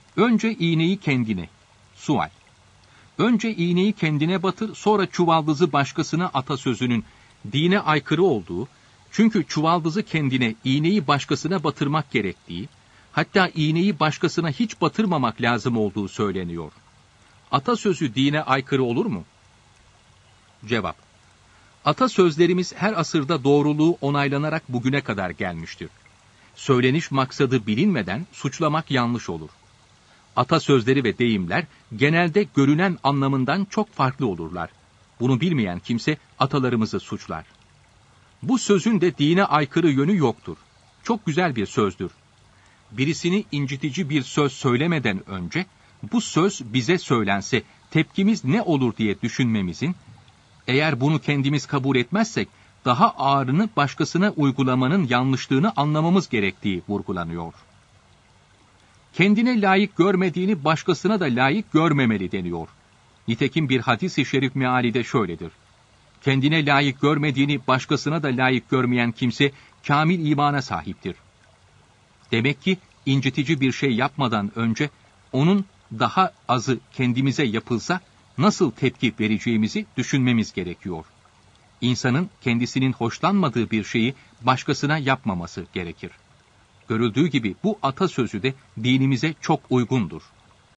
Önce iğneyi kendine. Sual. Önce iğneyi kendine batır, sonra çuvaldızı başkasına atasözünün dine aykırı olduğu, çünkü çuvaldızı kendine, iğneyi başkasına batırmak gerektiği, hatta iğneyi başkasına hiç batırmamak lazım olduğu söyleniyor. Atasözü dine aykırı olur mu? Cevap. Atasözlerimiz her asırda doğruluğu onaylanarak bugüne kadar gelmiştir. Söyleniş maksadı bilinmeden suçlamak yanlış olur. Atasözleri ve deyimler genelde görünen anlamından çok farklı olurlar. Bunu bilmeyen kimse atalarımızı suçlar. Bu sözün de dine aykırı yönü yoktur. Çok güzel bir sözdür. Birisini incitici bir söz söylemeden önce, bu söz bize söylense tepkimiz ne olur diye düşünmemizin, eğer bunu kendimiz kabul etmezsek, daha ağırını başkasına uygulamanın yanlışlığını anlamamız gerektiği vurgulanıyor. Kendine layık görmediğini başkasına da layık görmemeli deniyor. Nitekim bir hadis-i şerif meali de şöyledir. Kendine layık görmediğini başkasına da layık görmeyen kimse kamil imana sahiptir. Demek ki incitici bir şey yapmadan önce onun daha azı kendimize yapılsa nasıl tepki vereceğimizi düşünmemiz gerekiyor. İnsanın kendisinin hoşlanmadığı bir şeyi başkasına yapmaması gerekir. Görüldüğü gibi bu atasözü de dinimize çok uygundur.